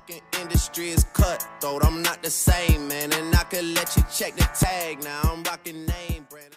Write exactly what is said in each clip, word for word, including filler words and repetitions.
fucking industry is cutthroat. I'm not the same, man, and I could let you check the tag. Now I'm rocking name brand.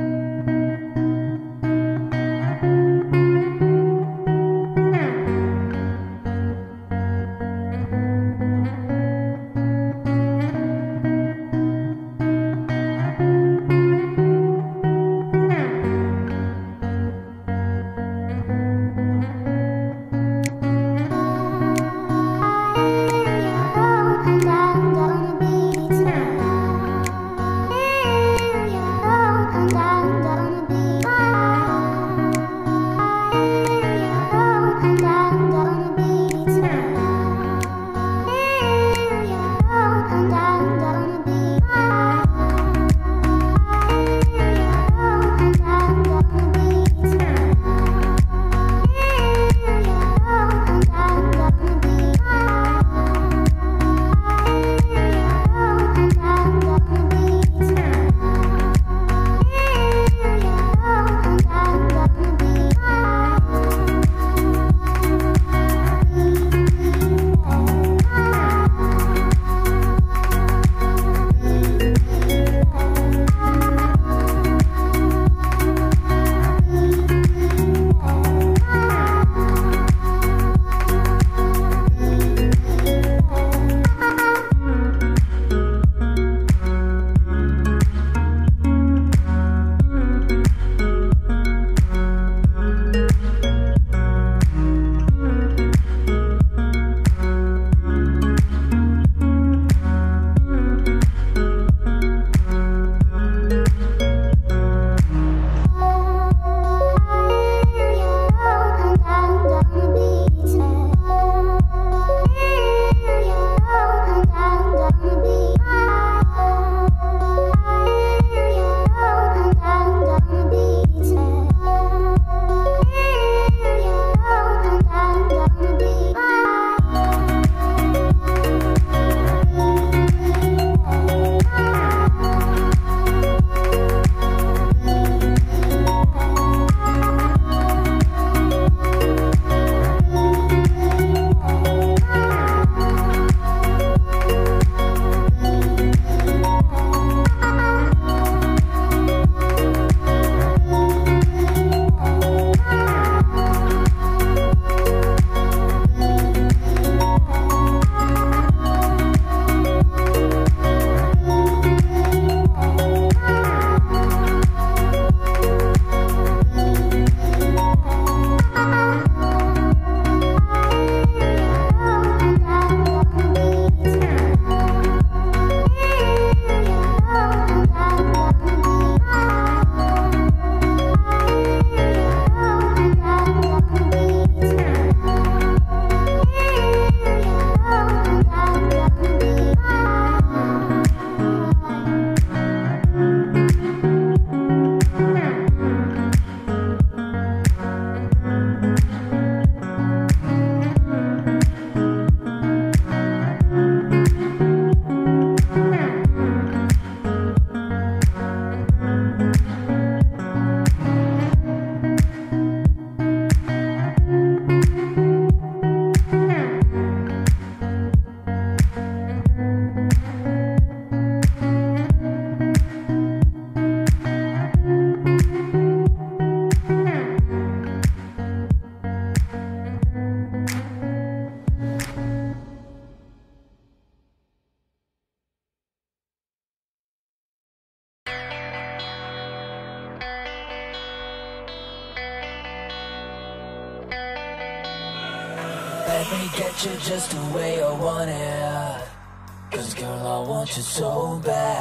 Let me get you just the way I want it. Cause girl, I want you so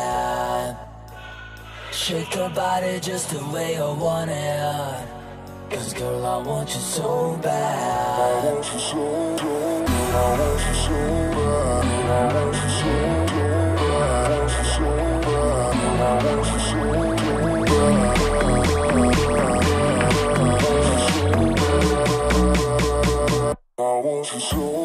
bad. Shake your body just the way I want it. Cause girl, I want you so bad. I want you so bad. I want you so bad. I want you so bad. I want you so bad. I want you so bad. I want you so bad.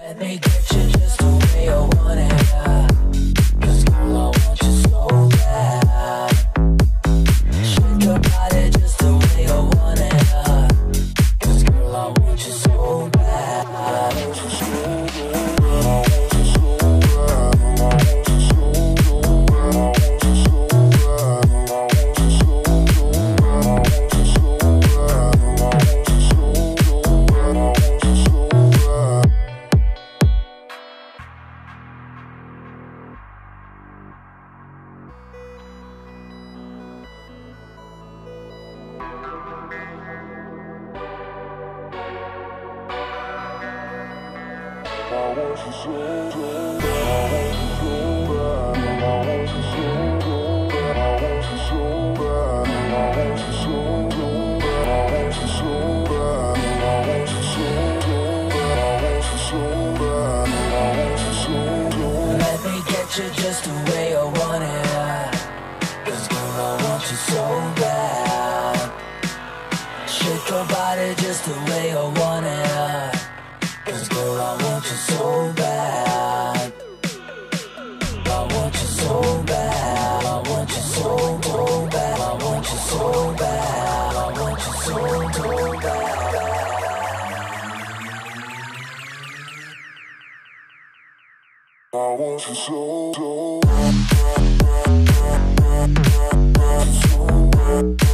Let me get you just the way I want it. Cause girl, I want you so bad. Shake your body just the way I want it. Cause girl, I want you so bad. I want you so bad. I want you so bad. I want you so bad. I want you so bad. I want you so bad. I want you so bad. I want you so bad. I want you so bad. I want you so bad. I want you so bad. I want you so bad. I want you so bad. I want you so bad. I want you so bad. I want you so bad. I want you so bad. I want you so bad. Let me get you just the way I want it. Cause girl, I want you so bad. Shake your body just the way I want it. Cause girl, I want you so bad. I want you so bad. I want you so, so bad. I want you so bad. I want you so, so bad. I want you so, so, so bad.